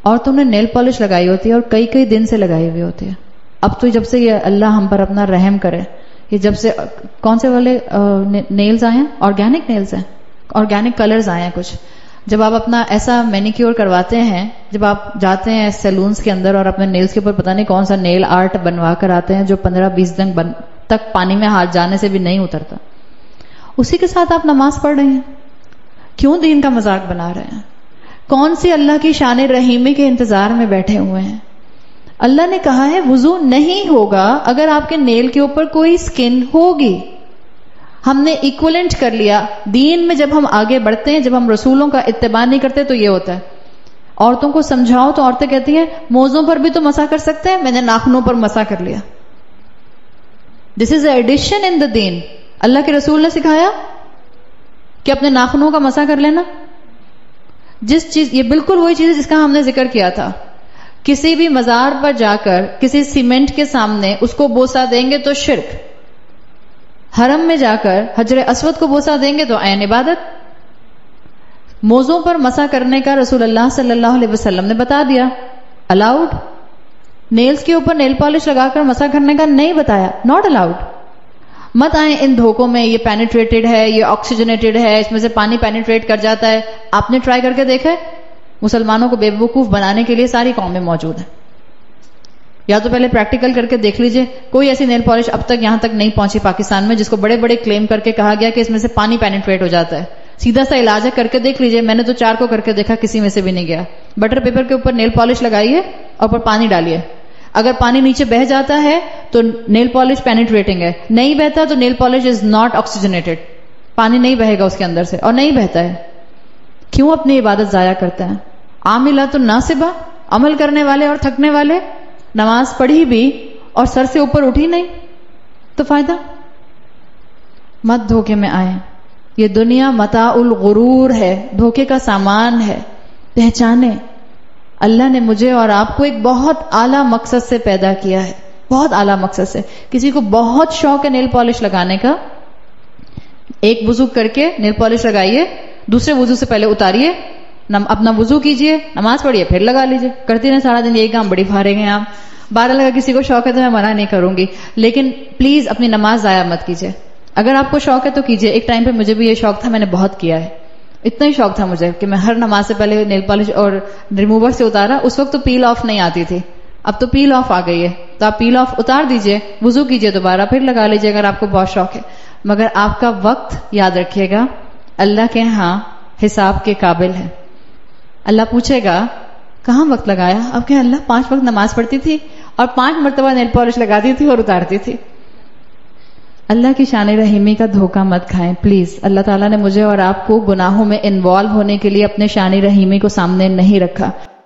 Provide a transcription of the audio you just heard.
عورتوں نے nail polish لگائی ہوتی ہے اور کئی کئی دن سے لگائی ہوئی ہوتی ہے. اب تو جب سے یہ اللہ ہم پر اپنا رحم کرے، یہ جب سے کون سے والے نیلز آئے ہیں، آرگینک نیلز ہیں، آرگینک کلرز آئے ہیں کچھ. جب آپ اپنا ایسا مینیکیور کرواتے ہیں، جب آپ جاتے ہیں سیلونز کے اندر اور اپنے نیلز کے اوپر پتہ نہیں کون سا نیل آرٹ بنوا کر آتے ہیں جو 15-20 دن تک پانی میں ہاتھ جانے سے بھی نہیں اترتا، اسی کے ساتھ آپ نماز پڑھ رہے ہیں. کیوں دین کا مذاق بنا رہے ہیں؟ کون سی اللہ کی شان رحیمی کے انتظار میں بیٹھے ہوئے ہیں؟ اللہ نے کہا ہے وضو نہیں ہوگا اگر آپ کے نیل کے اوپر کوئی سکن ہوگی. ہم نے ایکولنٹ کر لیا. دین میں جب ہم آگے بڑھتے ہیں، جب ہم رسولوں کا اتباع نہیں کرتے تو یہ ہوتا ہے. عورتوں کو سمجھاؤ تو عورتیں کہتی ہیں موزوں پر بھی تو مسح کر سکتے ہیں، میں نے ناخنوں پر مسح کر لیا. دس از اے ایڈیشن ان دا دین. اللہ کے رسول نے سکھایا کہ اپنے ناخنوں کا مسح کر لینا. جس چیز، یہ بالکل وہی چیز جس کا ہم نے ذکر کیا تھا. کسی بھی مزار پر جا کر کسی سیمنٹ کے سامنے اس کو بوسہ دیں گے تو شرک. حرم میں جا کر حجر اسود کو بوسہ دیں گے تو عین عبادت. موزوں پر مسح کرنے کا رسول اللہ صلی اللہ علیہ وسلم نے بتا دیا، الاؤڈ. نیلز کے اوپر نیل پالش لگا کر مسح کرنے کا نہیں بتایا، ناٹ الاؤڈ. مت آئیں ان دھوکوں میں، یہ پینیٹریٹڈ ہے، یہ آکسیجنیٹڈ ہے، اس میں سے پانی پینیٹریٹ کر جاتا ہے. آپ نے ٹرائی کر کے دیکھا ہے؟ مسلمانوں کو بے وقوف بنانے کے لیے ساری قومیں موجود ہیں. یا تو پہلے پریکٹیکل کر کے دیکھ لیجئے. کوئی ایسی نیل پالش اب تک یہاں تک نہیں پہنچی پاکستان میں جس کو بڑے بڑے کلیم کر کے کہا گیا کہ اس میں سے پانی پینیٹریٹ ہو جاتا ہے. سیدھا سا علاج ہے، کر کے دیکھ لیجئے. میں نے تو 4 کو کر کے دیکھا، کسی میں سے بھی نہیں گیا. بٹر پیپر کے اوپر نیل پالش لگائیے اور اوپر پانی ڈالیے. اگر پانی نیچے بہہ جاتا ہے تو نیل پالش پینیٹریٹنگ ہے، نہیں بہتا تو nail polish is not oxygenated. پانی نہیں بہے گا اس کے اندر سے، اور نہیں بہتا ہے. کیوں اپنی عبادت ضائع کرتے ہیں؟ عاملات الناصبہ، عمل کرنے والے اور تھکنے والے. نماز پڑھی بھی اور سر سے اوپر اٹھی نہیں تو فائدہ. مت دھوکے میں آئیں. یہ دنیا متاع الغرور ہے، دھوکے کا سامان ہے. پہچانے اللہ نے مجھے اور آپ کو ایک بہت اعلیٰ مقصد سے پیدا کیا ہے، بہت اعلیٰ مقصد سے. کسی کو بہت شوق ہے نیل پالش لگانے کا، ایک وضو کر کے نیل پالش لگائیے، دوسرے وضو سے پہلے اتاریے، اپنا وضو کیجئے، نماز پڑھیے، پھر لگا لیجئے. کرتی رہیں سارا دن یہی کام، بڑی فارغ ہیں آپ. 12 اگر کسی کو شوق ہے تو میں منع نہیں کروں گی، لیکن پلیز اپنی نماز ضائع مت کیجئے. اگر آپ کو شوق ہے تو کیجئے. ایک ٹائم پہ مجھے بھی یہ شوق تھا، میں نے بہت کیا ہے. اتنا ہی شوق تھا مجھے کہ میں ہر نماز سے پہلے نیل پالش اور ریموور سے اتارا. اس وقت تو پیل آف نہیں آتی تھی، اب تو پیل آف آ گئی ہے. تو آپ پیل آف اتار دیجئے، وضو کیجئے دوبارہ، پھر لگا لیجئے اگر آپ کو بہت شوق ہے. مگر آپ کا وقت یاد رکھیے گا اللہ کے ہاں حساب کے قابل ہے. اللہ پوچھے گا کہاں وقت لگایا؟ اب کہ اللہ 5 وقت نماز پڑھتی تھی اور 5 مرتبہ نیل پالش لگاتی تھی اور اتارتی تھی. اللہ کی شان رحیمی کا دھوکہ مت کھائیں پلیز. اللہ تعالیٰ نے مجھے اور آپ کو گناہوں میں انوالو ہونے کے لیے اپنے شان رحیمی کو سامنے نہیں رکھا.